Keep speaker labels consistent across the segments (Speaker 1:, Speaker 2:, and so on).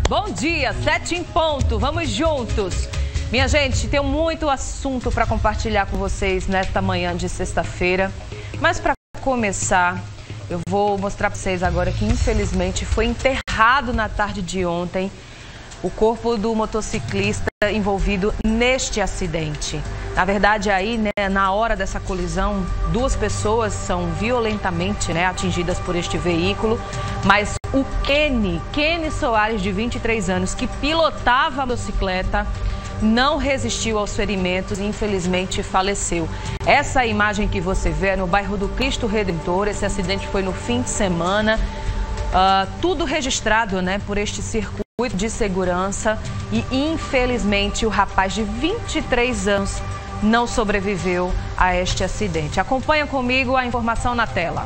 Speaker 1: Bom dia, 7 em ponto, vamos juntos. Minha gente, tenho muito assunto para compartilhar com vocês nesta manhã de sexta-feira. Mas para começar, eu vou mostrar para vocês agora que infelizmente foi enterrado na tarde de ontem o corpo do motociclista envolvido neste acidente. Na verdade, aí, na hora dessa colisão, 2 pessoas são violentamente, atingidas por este veículo, mas o Kenny Soares, de 23 anos, que pilotava a motocicleta, não resistiu aos ferimentos e infelizmente faleceu. Essa imagem que você vê é no bairro do Cristo Redentor. Esse acidente foi no fim de semana, tudo registrado, por este circuito de segurança, e infelizmente o rapaz de 23 anos não sobreviveu a este acidente. Acompanha comigo a informação na tela.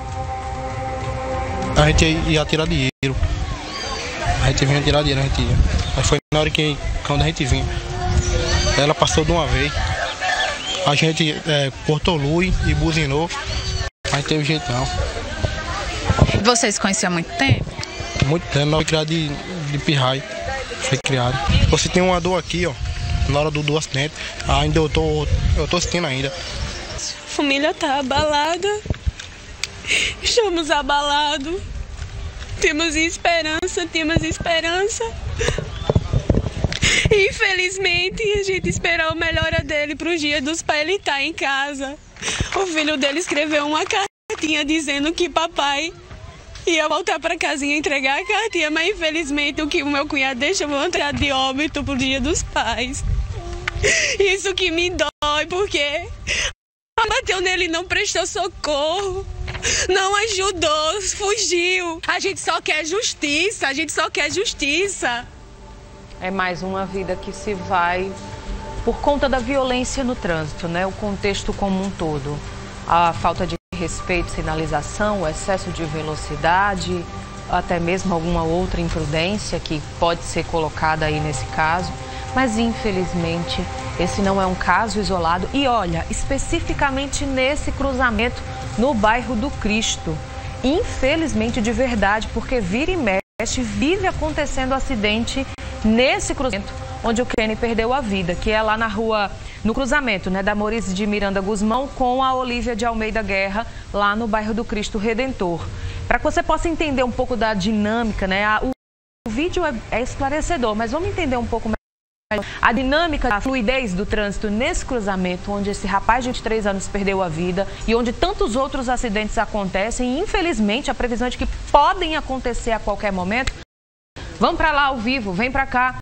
Speaker 2: A gente ia tirar dinheiro. A gente vinha tirar dinheiro, Aí foi na hora que, quando a gente vinha, ela passou de uma vez. A gente cortou luz e buzinou. Mas teve jeito não.
Speaker 3: Vocês conheciam há muito tempo?
Speaker 2: Muito tempo, nós foi criado de pirraia. Foi criado. Você tem uma dor aqui, ó, na hora do acidente. Ainda eu tô sentindo ainda.
Speaker 4: A família tá abalada. Estamos abalados. Temos esperança. Infelizmente, a gente esperou a melhora dele para o dia dos pais, ele tá em casa. O filho dele escreveu uma cartinha dizendo que papai ia voltar para casinha entregar a cartinha, mas infelizmente o que o meu cunhado deixou foi entrar de óbito pro dia dos pais. Isso que me dói, porque bateu nele, não prestou socorro, não ajudou, fugiu. A gente só quer justiça,
Speaker 1: É mais uma vida que se vai por conta da violência no trânsito, o contexto como um todo. A falta de respeito, sinalização, o excesso de velocidade, até mesmo alguma outra imprudência que pode ser colocada aí nesse caso. Mas infelizmente esse não é um caso isolado. E olha, especificamente nesse cruzamento no bairro do Cristo. Infelizmente de verdade, porque vira e mexe, vive acontecendo acidente nesse cruzamento onde o Kenny perdeu a vida, que é lá na rua, no cruzamento, da Maurício de Miranda Guzmão com a Olívia de Almeida Guerra, lá no bairro do Cristo Redentor. Para que você possa entender um pouco da dinâmica, o vídeo é esclarecedor, mas vamos entender um pouco mais a dinâmica, a fluidez do trânsito nesse cruzamento, onde esse rapaz de 23 anos perdeu a vida e onde tantos outros acidentes acontecem e, infelizmente, a previsão é de que podem acontecer a qualquer momento. Vamos para lá ao vivo, vem para cá.